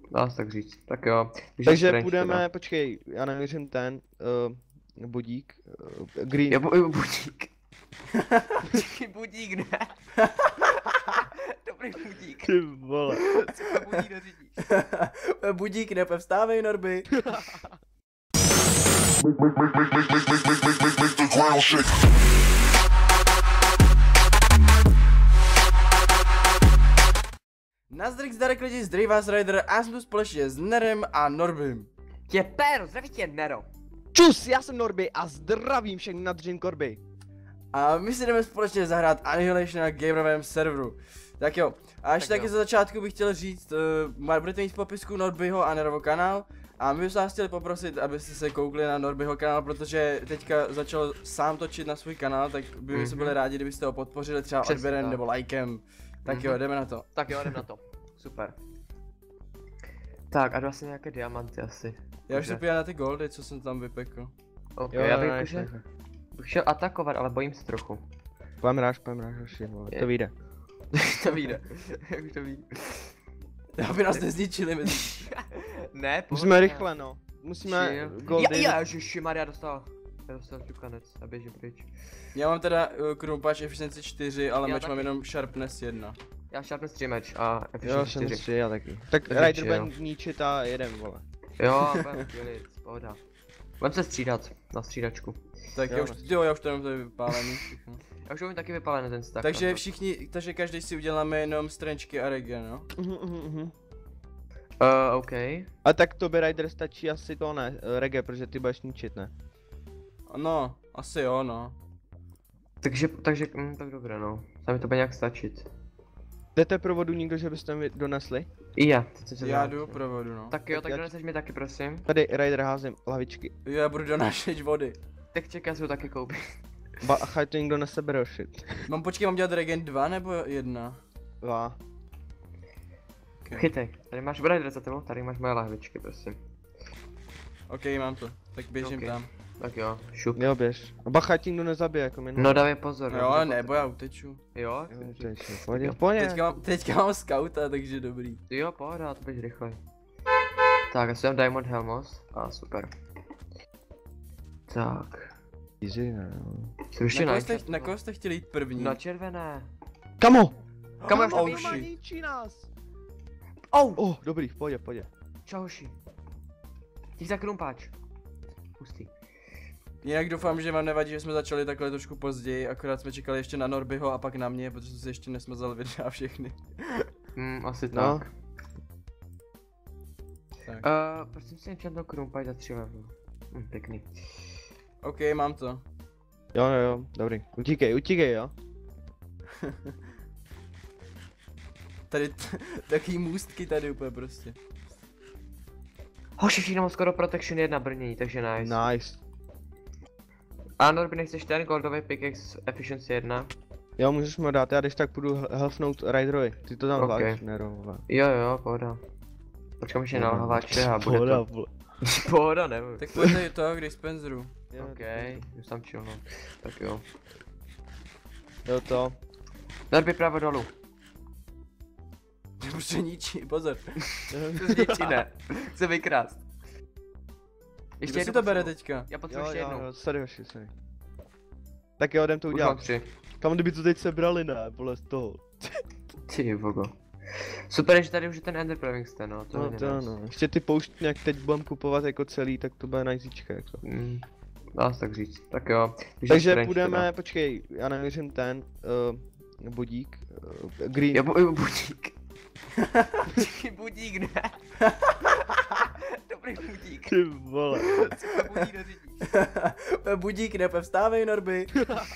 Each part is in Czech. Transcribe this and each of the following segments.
dá se tak říct. Tak jo. Takže půjdeme, počkej, já nevěřím ten, budík, green. Jo, budík. Budík, ne? Dobrý budík. Ty vole. Co to budík neřídíš? Budík, vstávej, Norby. Nazdar, zdarek lidi, zdraví vás Rider a jsem tu společně s Nerem a Norbym. Tě péro, zdraví tě Nero. Čus, já jsem Norby a zdravím všechny na Dream Corby. A my si jdeme společně zahrát Annihilation na gamerovém serveru. Tak jo, a ještě taky za začátku bych chtěl říct, budete mít v popisku Norbyho a Nerovo kanál. A my bychom vás chtěli poprosit, abyste se koukli na Norbyho kanál, protože teďka začal sám točit na svůj kanál, tak by se byli rádi, kdybyste ho podpořili třeba odběrem nebo lajkem. Tak jo, jdeme na to. Tak jo, jdeme na to. Super. Tak a vlastně nějaké diamanty asi. Já už se podívám na ty goldy, co jsem tam vypekl. Ok, já bych šel atakovat, ale bojím se trochu. Pojďme ráž, to vyjde. To vyjde. Jak už to vyjde. Aby nás nezničili. Ne, musíme rychle, no. Musíme goldy. Ježišmarja, dostal čukanec a běžím pryč. Já mám teda krumpáč efficiency 4, ale meč mám jenom sharpness 1. Já sharpness 3 meč a efficiency 4. 3, já taky. Tak Rider bude ničit a jedem, vole. Jo, budeme chvíli, pohoda. Budeme se střídat, na střídačku. Tak já už to mám tady vypálený všechno. Já už mám taky vypálený ten stack. Takže všichni, takže každý si uděláme jenom strančky a regen, no? OK. A tak tobě Rider stačí asi to ne, rege, protože ty budeš ničit, ne? No, asi jo, no. Takže, tak dobré, no. Sami to bude nějak stačit. Jdete provodu někdo, že byste mi donesli? I já jdu provodu, no. Tak jo, tak doneseš mi taky, prosím. Tady Rider házím lavičky. Jo, já budu donášet vody. Tak čekaj, já si ho taky koupím. Bachaj, to někdo nesebere, shit. Počkej, mám dělat regen 2 nebo 1? 2. Okay. Chytej, tady máš Rider za tebou, tady máš moje lahvičky, prosím. Ok, mám to, tak běžím tam. Tak jo, šup. Jo, běž. A bacha, ti nikdo nezabije, jako minulý. No dávej pozor. Jo, nebo já uteču. Jo? Pojď. Teďka mám scouta, takže dobrý. Jo, pohoda, to běž rychle. Tak, já jsem Diamond Helmos. A super. Tak. Easy, ne. Na koho jste chtěli jít první? Na červené. Kamo! Kamo, já to ničí nás! Dobrý, pojď. Čau, hoši. Ty za krumpáč. Pustý. Jinak doufám, že vám nevadí, že jsme začali takhle trošku později, akorát jsme čekali ještě na Norbyho a pak na mě, protože jsem si ještě nesmazal videa všechny. Asi no. Tak. Prosím si enchantnou krumpáč za 3 level. Pěkný. Ok, mám to. Jo, dobrý. Utíkej, jo. Tady taký můstky tady úplně prostě. Hoši, všichni mám skoro protection 1 brnění, takže Nice. A Norby, nechceš ten goldový pickaxe efficiency 1? Jo, můžeš mi dát, já když tak půjdu helfnout Riderovi. Ty to tam zvládneš, Nero. Jo, pohoda. Počkám ještě na lhaváče a bude to. Pohoda, nevím. Tak pojď tady to k dispenseru. Ok, už tam chill, no. Tak jo. Jo to. Norby pravo dolů. Už se ničí, pozor. To zničí, ne. Chce vykrást. Ještě si to bere teďka. Já potřebuji ještě jednou. Sorry. Tak jo, jdem to udělat. Kam kdyby to teď sebrali, ne, vole z toho. Ty vogo. Super, že tady už je ten Ender Livingstone, no, to je no. Ještě ty pouštně, jak teď budem kupovat jako celý, tak to bude najzíčka, jako. Dá se tak říct, tak jo. Takže půjdeme, počkej, já nevěřím ten, budík, green. Jo, budík. Budík, ne? Dobrý budík. Ty vole. Co to budík neřídíš? Budík, vstávej, Norby.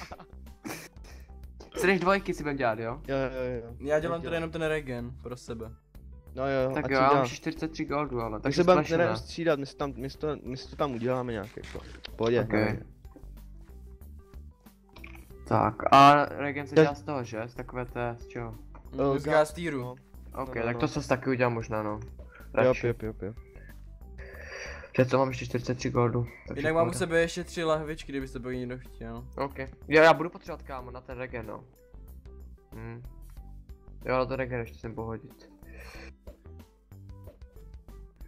Chceš dvojky si budem dělat, jo? Jo. Já dělám teda jenom ten regen pro sebe. No jo, tak jo, já mám 43 goldu, ale tak se budeme střídat, my to tam uděláme nějak jako. Pohodě. Okay. Tak a regen se dělá z toho, že? Z takové té, z čeho? Z gastýru. Ok, tak to se taky udělám možná, no. Jo. Že co, mám ještě 43 goldu. Jinak mám u sebe ještě 3 lahvičky, kdybyste byl někdo chtěl. Ok. Jo, já budu potřebovat, kámo, na ten regen, no. Jo, na ten regen ještě sem pohodit.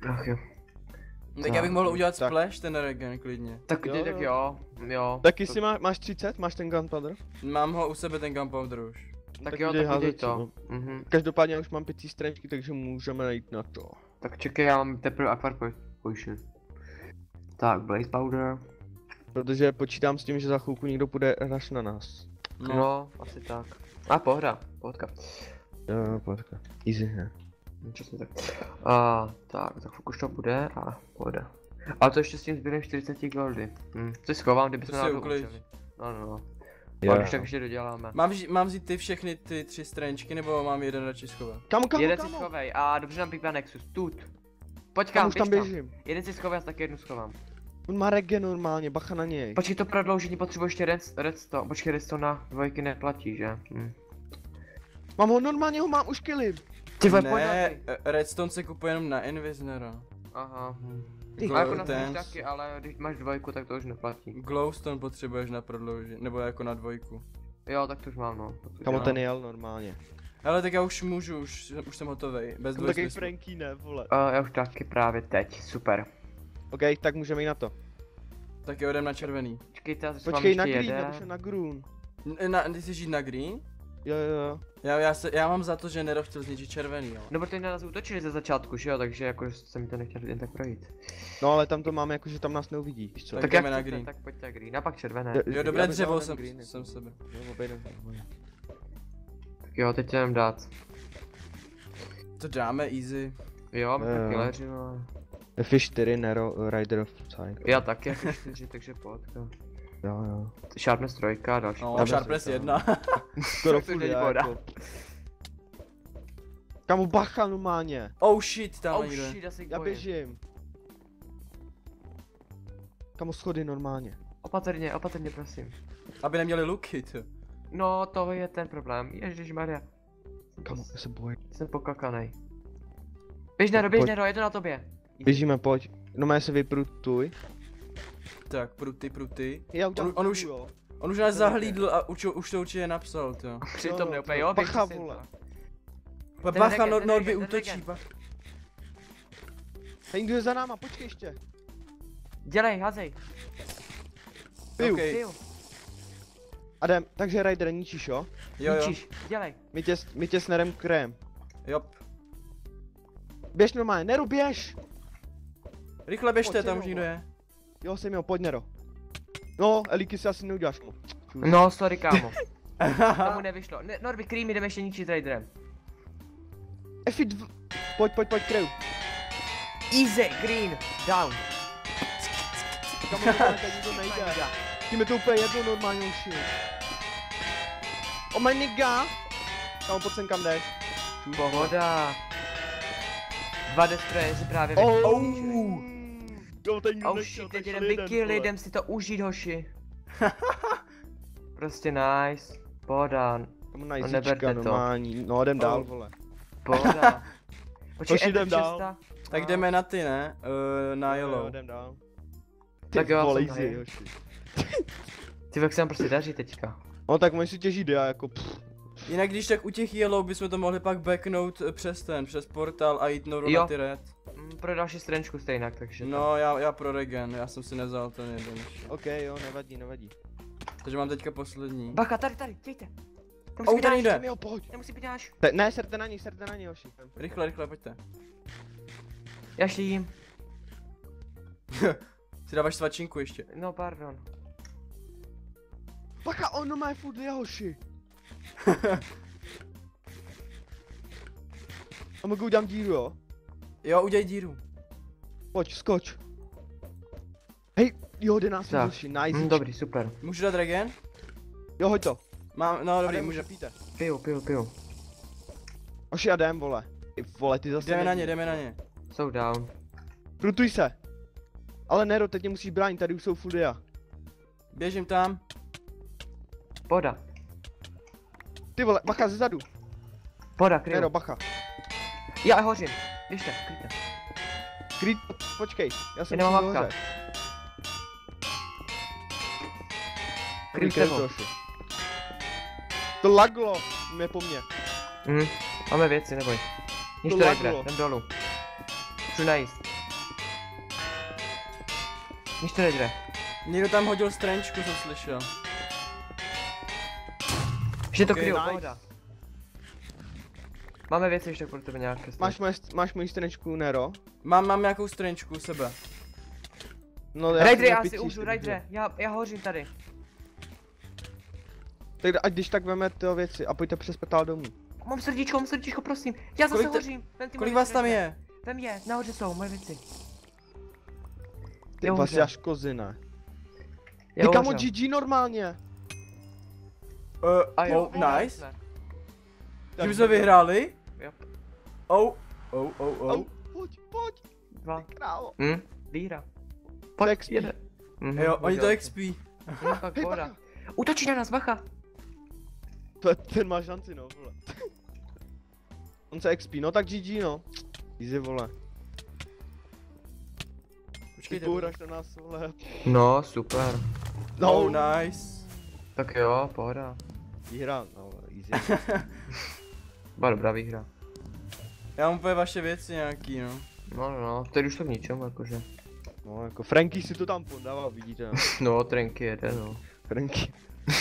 Ach jo. Tak já bych mohl udělat splash ten regen klidně. Tak jo. Tak jestli máš 30, máš ten gunpowder? Mám ho u sebe ten gunpowder už. Tak jo, tak uděj to. Každopádně už mám 5 straničky, takže můžeme jít na to. Tak čekaj, já mám teprve Aquar Potion. Tak, Blaze Powder. Protože počítám s tím, že za chvilku někdo půjde rush na nás. No, asi tak. A pohoda, pohodka. Jo, pohodka. Easy, ne? Přesně tak. Tak fuk už to bude a pohoda. Ale to ještě s tím sběrem 40 goldy. To si schovám, kdybychom na to učili. No. Jo. Když tak ještě doděláme. Mám vzít ty všechny ty 3 straničky, nebo mám jeden radši schovat? Kam? Jeden si schovej a dobře nám pípá Nexus, tut. Pojď kam, běž tam. Jeden si schovej a tak jednu schovám. On má regen normálně, bacha na něj. Počkej, to prodloužení potřebuji ještě redstone. Počkej, redstone na dvojky neplatí, že? Mám ho normálně, ho mám už killy. Ty vole, ne, redstone se kupuje jenom na Invisnera. Aha. A jako na taky, ale když máš dvojku, tak to už neplatí. Glowstone potřebuješ na prodloužení, nebo jako na dvojku. Jo, tak to už mám, no. Kamo ten jel normálně. Ale tak já už můžu, už jsem hotovej, bez dvojky. Takový Franky ne, vole. Já už taky právě teď, super. OK, tak můžeme jít na to. Tak jo, jdem na červený. Počkej na green, já už na green. Ty jsi žít na green? Jo. Já mám za to, že Nero chtěl zničit červený, jo. No protože na nás útočili ze začátku, že jo, takže jako jsem mi to nechtěl jen tak projít. No ale tam to máme jako, že tam nás neuvidí, víš co? Tak jdeme na green. Tak pojďte green, a pak červené. Jo, dobré dřevo jsem sebe. Jo, obejdem. Tak jo, teď jdem dát. To dáme easy. Jo, my to killeři, no. F4 Nero, Rider of Psy. Já taky F4, takže pohodka. Jo. Sharpness 3, další. No, Sharpness 1. Skoro full jako. Kamu bacha normálně. Oh shit, tam někde. Já běžím. Kamu schody normálně. Opatrně, prosím. Aby neměli luky, to. No, to je ten problém, ježišmarja. Kamu, já se bojím. Jsem pokakanej. Běž Nero, je to na tobě. Běžíme, pojď. No má se vyprutuj. Tak, pruty. On už nás zahlídl a už to určitě napsal, to. Přitom neúplně, jo, bacha, vole. Bacha, Norby útočí, Hej, kdo je za náma, počkej ještě. Dělej, házej. Piju. Adam, takže Rider ničíš, jo? Jo. Ničíš, dělej. My tě s Nerem krém. Jop. Běž normálně, Nero, běž! Rychle běžte, tam už někdo je. Jo, jsem jo, pojď Nero. No, Elíky si asi neuděláš mu. No, sorry kámo. Tomu nevyšlo. Norby, Cream, jdeme ještě ničit Riderem. F2, pojď, kryju. Easy, green, down. Kamu normálně, tady nikdo nejde. Tím je to úplně jedno normálně uši. Oh my nigga. Kamu, pojď sem kam jdeš. Pohoda. 2 destroje si právě Oh shit, teď jdem si to užít, hoši. Prostě nice. Pohoda. No neberte to. No jdem dál, vole. Pohoda. Počkej, jdem dál. Tak jdeme na ty, ne? Na yellow. Jdem dál. Tak jo, vole, easy, hoši. Ty jak se nám prostě daří teďka. No tak můžeš si těžit, já jako Jinak když tak u těch yellow bychom to mohli pak backnout přes portal a jít na ty red. Pro další strančku stejnak, takže no já pro regen, já jsem si nevzal ten jeden. OK, jo, nevadí. Takže mám teďka poslední. Bacha, tady, dějte. Tady jde. Nemusí být náš. Ne, serte na ní, hoši. Rychle, pojďte. Já šijím. Si dáváš svačinku ještě. No, pardon. Bacha, ono má furt hoši. A mogu udělám díru, jo? Jo, udělej díru. Pojď, skoč. Hej, jo, jde nás hoši, nice. Dobrý, super. Můžu dát regen? Jo, hoď to. No dobrý, můžu. Piju. Hoši, já jdem, vole. Vole, ty zase Jdeme na ně. Jsou down. Prutuj se. Ale Nero, teď mě musíš bránit, tady už jsou full dia. Běžím tam. Poda. Ty vole, bacha zezadu. Poda, kryju. Nero, bacha. Já hořím. Běžte, kryjte. Kryj, počkej, já jsem nemám mapka. Kryj to. To laglo, mě po mně. Máme věci, neboj. Niž to Rider, jdem dolů. Chci najíst. Nic to nejde. Někdo tam hodil strančku, jsem slyšel. Ještě to Okay, kryjou, nice. pohoda. Máme věci ještě pro tebe nějaké. Máš moji straničku, Nero? Mám nějakou strančku u sebe. No, Rajdre, já si umřu, Rajdre, já hořím tady. Tak ať když tak veme tyho věci a pojďte přes petál domů. Mám srdíčko, prosím. Já zase hořím. Kolik vás tam je? Vem je, nahoře jsou moje věci. Ty vlastně až kozy, ne? Jo, Ty kamo GG normálně. Nice. Že jsme vyhráli? Yep. Oh. Pojď. 2. Krávo. Výhra. Pojď, jede. Jo, oni to XP. Tak pohoda. Útočí na nás, bacha. Ten má šanci, no, vole. On se XP, no tak GG, no. Easy, vole. Počkejte. Pouhraš na nás, vole. No, super. No, nice. Tak jo, pohoda. Výhra, no, easy. Byla dobrá výhra. Já mám úplně vaše věci nějaký, no. No, teď už to k ničemu, jakože. No, jako Franky si to tam podával, vidíte, no. No, trenky jede, no. Franky.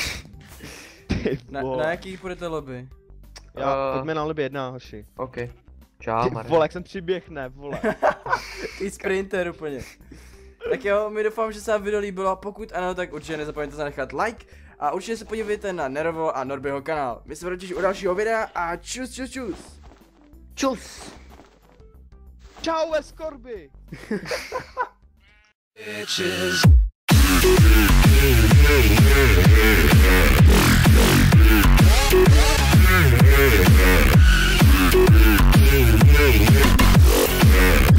Na jaký půjdete lobby? Pojďme na lobby 1, hoši. OK. Čau, Marek. Vole, jak jsem přiběhne, vole. I sprinter úplně. Tak jo, my doufám, že se vám video líbilo a pokud ano, tak určitě nezapomeňte zanechat like a určitě se podívejte na Nerovo a Norbyho kanál. My se budeme těšit u dalšího videa a čus. Čus. Čau, eskorby. Yeah.